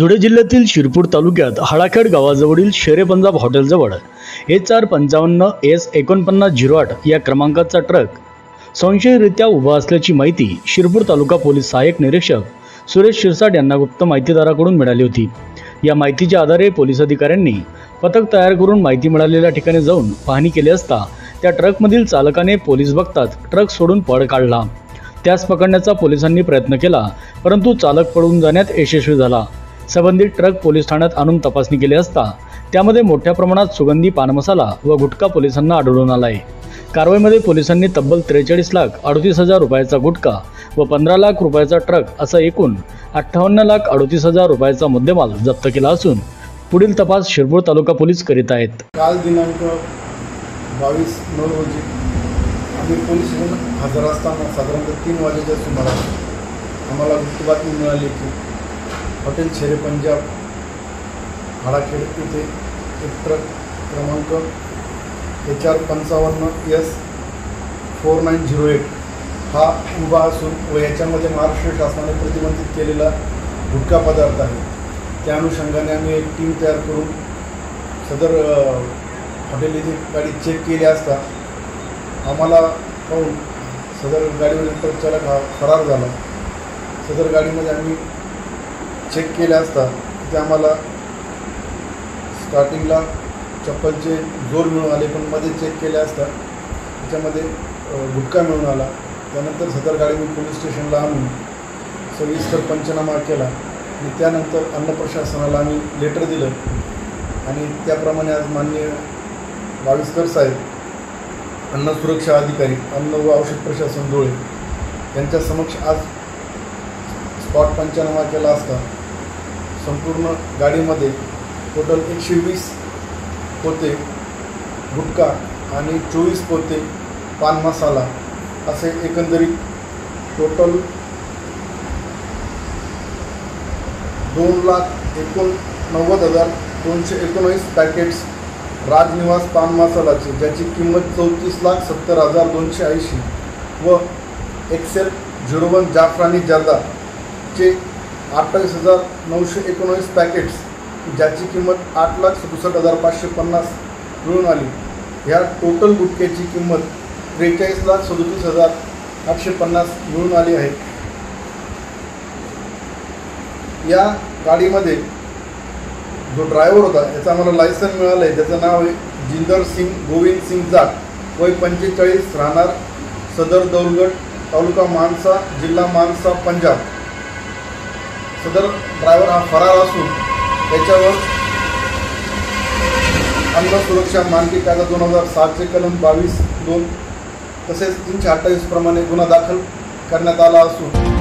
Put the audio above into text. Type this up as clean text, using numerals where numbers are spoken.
धुळे जिल्ह्यातील शिरपूर तालुक्यात हाळाखेड गावाजवळील शेरेपंजाब हॉटेलजवळ A455S4908 या क्रमांकाचा ट्रक संशयितरित्या उभा असल्याची माहिती शिरपूर तालुका पोलीस सहाय्यक निरीक्षक सुरेश शिरसाट यांना गुप्त माहितीदाराकडून मिळाली होती। या माहितीच्या आधारे पोलीस अधिकाऱ्यांनी पथक तयार करून माहिती मिळालेल्या ठिकाणी जाऊन पाहणी केली असता त्या ट्रकमधील चालकाने पोलीस बघताच ट्रक सोडून पळ काढला। त्यास पकडण्याचा पोलिसांनी प्रयत्न केला, परंतु चालक पळून जाण्यात यशस्वी झाला। संबंधित ट्रक पोलीस ठाण्यात आणून तपासणी केली असता त्यामध्ये मोठ्या प्रमाणात सुगंधी पान मसाला व गुटखा पोलिसांना आढळून आला आहे। कारवाईमध्ये पोलिसांनी तब्बल 43,38,000 रुपयाचा गुटखा व 15 लाख रुपयाचा ट्रक असा एकूण 58,38,000 रुपयाचा मुद्देमाल जप्त केला असून पुढील तपास शिरपूर तालुका पोलीस करीत आहेत। काल दिनांक 22/9 रोजी आम्ही पोलीस स्टेशन हजर असताना साधारणतः 3 वाजेच्या सुमारास आम्हाला गुप्त बातमी मिळाली की हॉटेल शेरेपंजाब हाळाखेड येथे एक ट्रक क्रमांक A455S4908 हा उभा असून व याच्यामध्ये महाराष्ट्र शासनाने प्रतिबंधित केलेला गुटखा पदार्थ आहे। त्या अनुषंगाने आम्ही एक टीम तयार करून सदर हॉटेल येथे गाडी चेक केली असता आम्हाला पाहून सदर गाडीवरील ट्रक चालक हा फरार झाला। सदर गाडीमध्ये आम्ही चेक केले असता तिथे आम्हाला स्टार्टिंगला चप्पलचे जोर मिळून आले, पण मध्ये चेक केले असता त्याच्यामध्ये गुटखा मिळून आला। त्यानंतर सदर गाडी मी पोलीस स्टेशनला आणून सविस्तर पंचनामा केला आणि त्यानंतर अन्न प्रशासनाला आम्ही लेटर दिलं आणि त्याप्रमाणे आज माननीय वाविस्कर साहेब अन्न सुरक्षा अधिकारी अन्न व औषध प्रशासन धुळे यांच्या समक्ष आज स्पॉट पंचनामा केला असता संपूर्ण गाडीमध्ये टोटल 120 पोते गुटखा आणि 24 पोते पान मसाला असे एकंदरीत टोटल 2,89,219 पॅकेट्स राजनिवास पान मसालाचे ज्याची किंमत 34,70,280 व एक्सेल 01 जाफरानी जर्दाचे 28,919 पॅकेट्स ज्याची किंमत 8,67,550 मिळून आली। ह्या टोटल गुटख्याची किंमत 43,37,850 मिळून आली आहे। या गाडीमध्ये जो ड्रायव्हर होता याचा आम्हाला लायसन मिळालं आहे, ज्याचं नाव आहे जिंदर सिंग गोविंद सिंग जाट, वय 45, राहणार सदर दौलगड, तालुका मानसा, जिल्हा मानसा, पंजाब। सदर ड्रायव्हर हा फरार असून त्याच्यावर अन्न सुरक्षा मानकी कायदा 2007 कलम 22(2) तसेच 328 प्रमाणे गुन्हा दाखल करण्यात आला असून